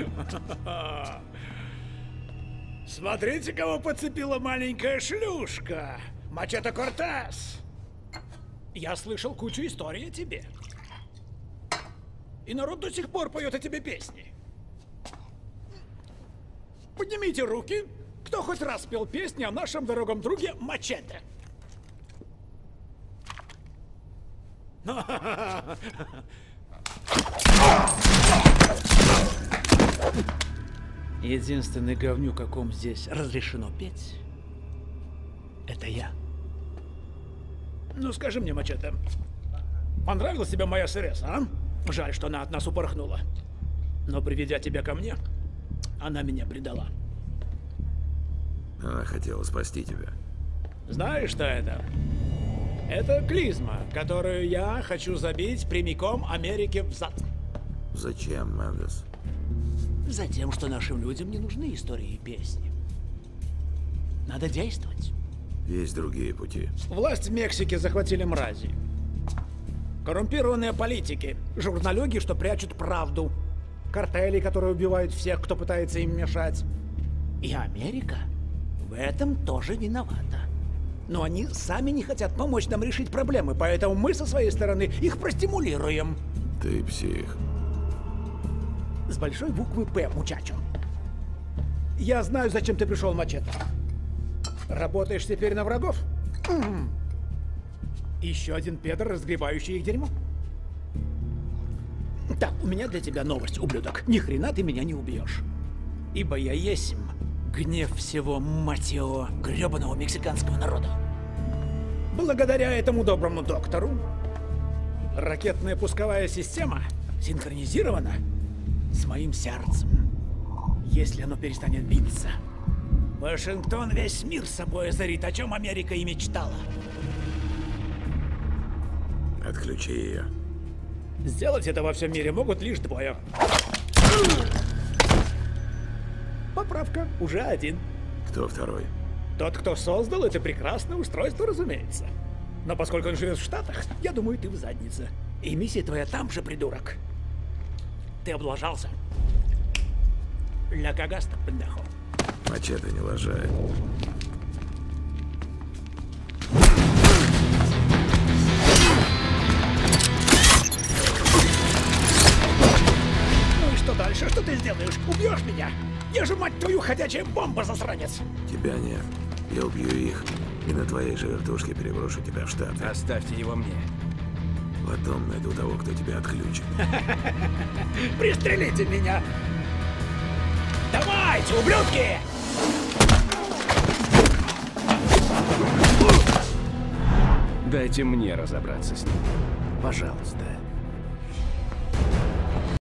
Смотрите, кого подцепила маленькая шлюшка. Мачете Кортес. Я слышал кучу историй о тебе. И народ до сих пор поет о тебе песни. Поднимите руки, кто хоть раз пел песни о нашем дорогом друге Мачете. Единственный говнюк, о ком здесь разрешено петь, это я. Ну скажи мне, Мачете, понравилась тебе моя Сереса, а? Жаль, что она от нас упорхнула. Но приведя тебя ко мне, она меня предала. Она хотела спасти тебя. Знаешь, что это? Это клизма, которую я хочу забить прямиком Америке в зад. Зачем, Мендес? Затем, что нашим людям не нужны истории и песни. Надо действовать. Есть другие пути. Власть в Мексике захватили мрази. Коррумпированные политики, журналюги, что прячут правду, картели, которые убивают всех, кто пытается им мешать. И Америка в этом тоже виновата. Но они сами не хотят помочь нам решить проблемы, поэтому мы со своей стороны их простимулируем. Ты псих. С большой буквы «П», мучачо. Я знаю, зачем ты пришел, Мачете. Работаешь теперь на врагов? Еще один педор, разгребающий их дерьмо. Так, у меня для тебя новость, ублюдок. Ни хрена ты меня не убьешь. Ибо я есмь гнев всего, мать его, гребаного мексиканского народа. Благодаря этому доброму доктору ракетная пусковая система синхронизирована с моим сердцем. Если оно перестанет биться, Вашингтон весь мир собой озарит, о чем Америка и мечтала. Отключи ее. Сделать это во всем мире могут лишь двое. Поправка, уже один. Кто второй? Тот, кто создал это прекрасное устройство, разумеется. Но поскольку он живет в Штатах, я думаю, ты в заднице. И миссия твоя там же, придурок. Ты облажался. Ля кагаста, пендехо. Мачете не лажает. Ну и что дальше? Что ты сделаешь? Убьешь меня? Я же, мать твою, ходячая бомба, засранец! Тебя нет. Я убью их. И на твоей же вертушке переброшу тебя в Штаты. Оставьте его мне. Потом найду того, кто тебя отключит. Пристрелите меня! Давайте, ублюдки! Дайте мне разобраться с ним. Пожалуйста.